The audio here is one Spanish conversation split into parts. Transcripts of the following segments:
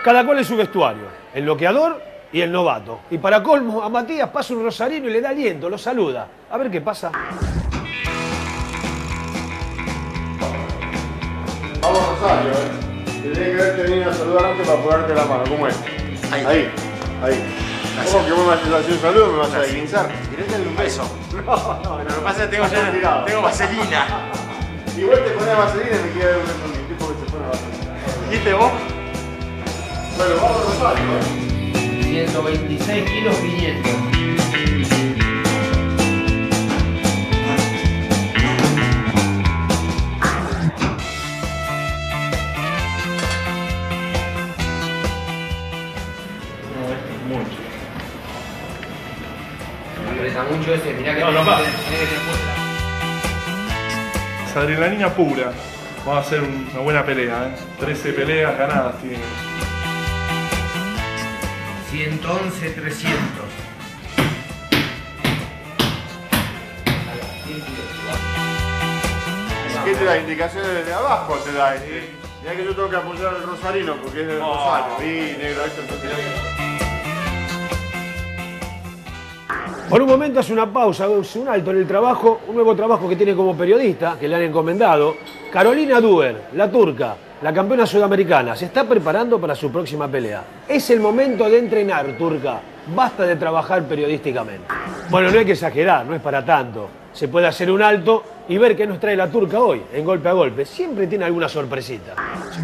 Cada cual en su vestuario, el noqueador y el novato. Y para colmo, a Matías pasa un rosarino y le da aliento, lo saluda. A ver qué pasa. Vamos, Rosario, Te tenés que haberte venido a saludar antes para ponerte la mano. ¿Cómo es? Ahí. ¿Cómo que vos me vas a hacer un saludo? ¿Me vas a desguinzar? ¿Querés darle un beso? No. Lo que pasa es que tengo vaselina. Y vos te pones vaselina y me queda de un beso a mí. ¿Tipo que se pone vaselina? ¿Viste vos? Bueno, vamos, Rosario, 126 kilos 500. Mucho ese, mirá que no pasa. Tiene que ser fuerte. Es adrenalina pura. Vamos a hacer una buena pelea, 13 peleas ganadas tiene. 111, 300. ¿Qué te da? ¿Indicaciones desde abajo te da? Mirá que yo tengo que apoyar al rosarino porque es del Rosario. Sí, negro, esto entonces. Por un momento hace una pausa, hace un alto en el trabajo, un nuevo trabajo que tiene como periodista, que le han encomendado. Carolina Duer, la turca, la campeona sudamericana, se está preparando para su próxima pelea. Es el momento de entrenar, turca. Basta de trabajar periodísticamente. Bueno, no hay que exagerar, no es para tanto. Se puede hacer un alto y ver qué nos trae la turca hoy, en Golpe a Golpe. Siempre tiene alguna sorpresita.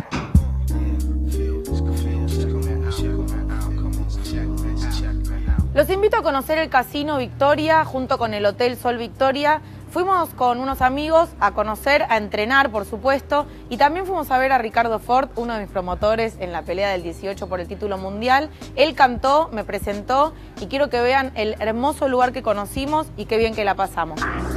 Los invito a conocer el Casino Victoria junto con el Hotel Sol Victoria. Fuimos con unos amigos a conocer, a entrenar, por supuesto, y también fuimos a ver a Ricardo Ford, uno de mis promotores en la pelea del 18 por el título mundial. Él cantó, me presentó y quiero que vean el hermoso lugar que conocimos y qué bien que la pasamos.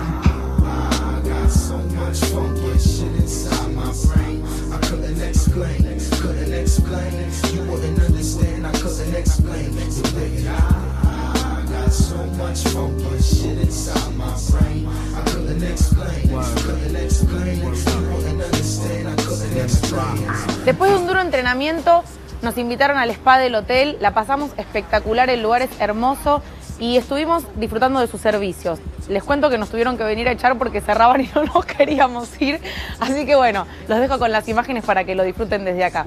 Después de un duro entrenamiento, nos invitaron al spa del hotel, la pasamos espectacular, el lugar es hermoso y estuvimos disfrutando de sus servicios. Les cuento que nos tuvieron que venir a echar porque cerraban y no nos queríamos ir, así que bueno, los dejo con las imágenes para que lo disfruten desde acá.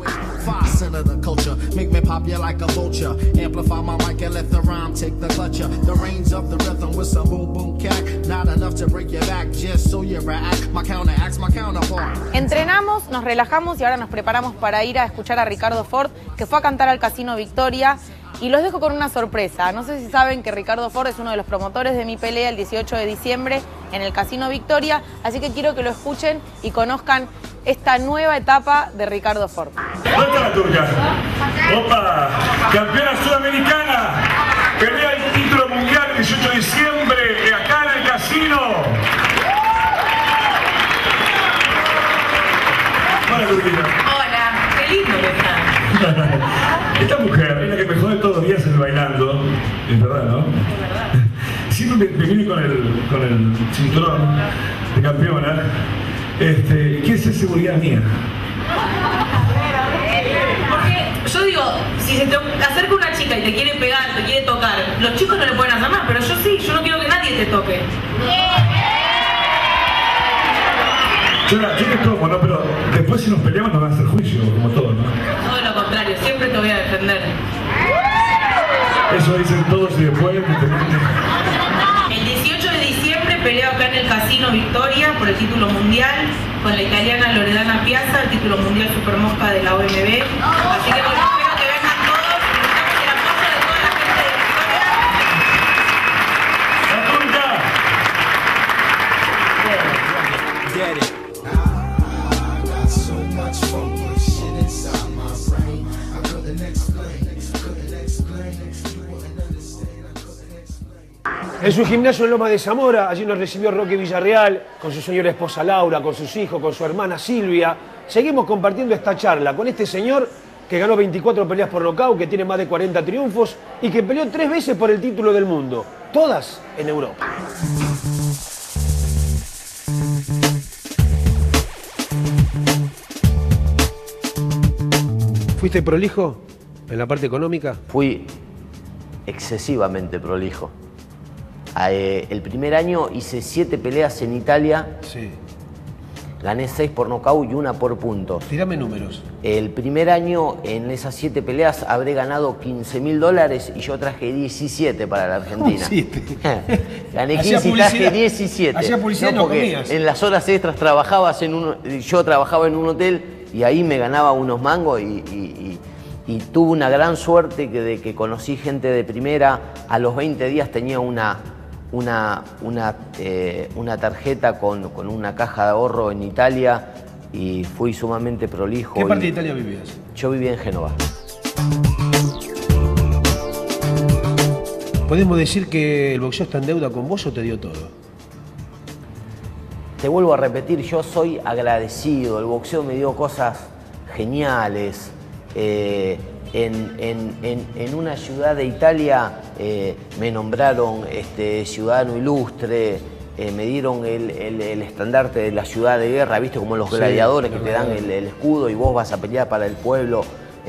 Entrenamos, nos relajamos y ahora nos preparamos para ir a escuchar a Ricardo Ford, que fue a cantar al Casino Victoria. Y los dejo con una sorpresa. No sé si saben que Ricardo Ford es uno de los promotores de mi pelea el 18 de diciembre en el Casino Victoria, así que quiero que lo escuchen y conozcan esta nueva etapa de Ricardo Ford. ¿Dónde está la turca? ¡Opa! ¡Campeona sudamericana! Pelea el título mundial el 18 de diciembre acá en el casino. Hola, turquita. Hola, qué lindo que estás. Esta mujer es la que me jode todos los días en el bailando, es verdad, ¿no? Es verdad. Siempre me viene con el cinturón de campeona, que es seguridad mía. Porque yo digo, si se te acerca una chica y te quiere pegar, te quiere tocar, los chicos no le pueden hacer nada, pero yo sí, yo no quiero que nadie te toque. Yo te toco, ¿no? Pero después si nos peleamos nos van a hacer juicio, como todo, ¿no? Todo lo contrario, siempre te voy a defender. Eso dicen todos y después... El 18 de diciembre peleo acá en el Casino Victoria por el título mundial con la italiana Loredana Piazza, el título mundial Supermosca de la OMB. Así que bueno, espero que vengan todos y necesitamos el apoyo de toda la gente de Victoria. ¡La turca! En su gimnasio en Loma de Zamora, allí nos recibió Roque Villarreal, con su señora esposa Laura, con sus hijos, con su hermana Silvia. Seguimos compartiendo esta charla con este señor que ganó 24 peleas por nocaut, que tiene más de 40 triunfos y que peleó 3 veces por el título del mundo, todas en Europa. ¿Fuiste prolijo? ¿En la parte económica? Fui excesivamente prolijo. El primer año hice 7 peleas en Italia. Sí. Gané 6 por nocaut y 1 por puntos. Tirame números. El primer año, en esas 7 peleas, habré ganado $15.000 y yo traje 17 para la Argentina. Gané 15 y traje 17. Hacía publicidad, no porque comías. en las horas extras yo trabajaba en un hotel y ahí me ganaba unos mangos y tuve una gran suerte de que conocí gente de primera. A los 20 días tenía una tarjeta con una caja de ahorro en Italia y fui sumamente prolijo. ¿Qué parte de Italia vivías? Yo vivía en Génova. ¿Podemos decir que el boxeo está en deuda con vos o te dio todo? Te vuelvo a repetir, yo soy agradecido. El boxeo me dio cosas geniales. En una ciudad de Italia me nombraron ciudadano ilustre, me dieron el estandarte de la ciudad de guerra, viste como los gladiadores que te dan el escudo y vos vas a pelear para el pueblo.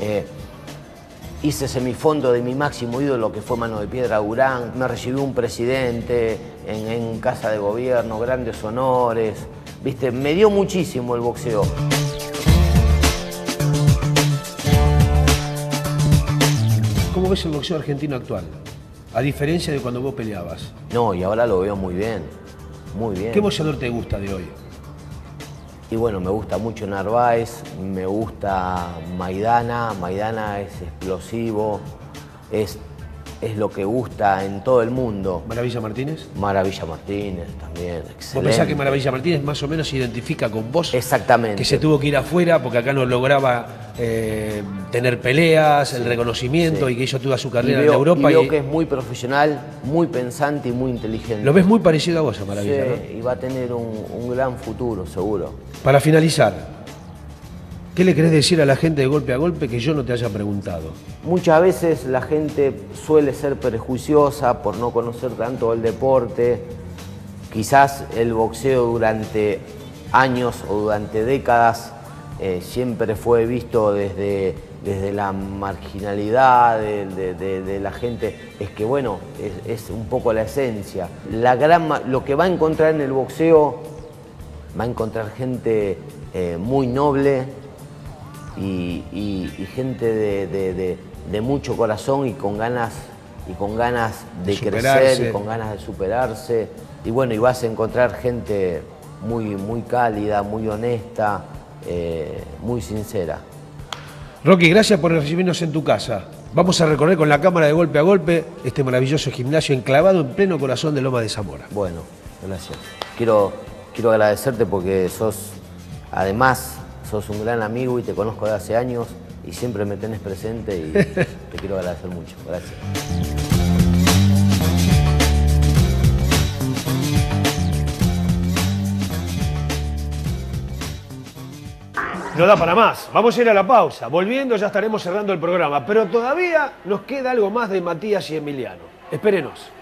Hice semifondo de mi máximo ídolo que fue Mano de Piedra Durán, me recibió un presidente en casa de gobierno, grandes honores, viste, me dio muchísimo el boxeo. ¿Cómo ves el boxeo argentino actual? A diferencia de cuando vos peleabas. No, y ahora lo veo muy bien, muy bien. ¿Qué boxeador te gusta de hoy? Y bueno, me gusta mucho Narváez, me gusta Maidana. Maidana es explosivo, es lo que gusta en todo el mundo. ¿Maravilla Martínez? Maravilla Martínez también, excelente. ¿Vos pensás que Maravilla Martínez más o menos se identifica con vos? Exactamente. Que se tuvo que ir afuera porque acá no lograba tener peleas, el reconocimiento, y que hizo toda su carrera en Europa. Y veo que es muy profesional, muy pensante y muy inteligente. Lo ves muy parecido a vos, a Maravilla, sí, ¿no? Y va a tener un gran futuro, seguro. Para finalizar, ¿qué le querés decir a la gente de Golpe a Golpe que yo no te haya preguntado? Muchas veces la gente suele ser prejuiciosa por no conocer tanto el deporte. Quizás el boxeo durante años o durante décadas siempre fue visto desde la marginalidad de la gente. Es que bueno, es un poco la esencia. Lo que va a encontrar en el boxeo, va a encontrar gente muy noble y gente de mucho corazón y con ganas de crecer y con ganas de superarse. Y bueno, y vas a encontrar gente muy cálida, muy honesta, muy sincera. Rocky, gracias por recibirnos en tu casa. Vamos a recorrer con la cámara de Golpe a Golpe este maravilloso gimnasio enclavado en pleno corazón de Loma de Zamora. Bueno, gracias. Quiero agradecerte porque además sos un gran amigo y te conozco de hace años y siempre me tenés presente y te quiero agradecer mucho. Gracias. No da para más. Vamos a ir a la pausa. Volviendo ya estaremos cerrando el programa, pero todavía nos queda algo más de Matías y Emiliano. Espérenos.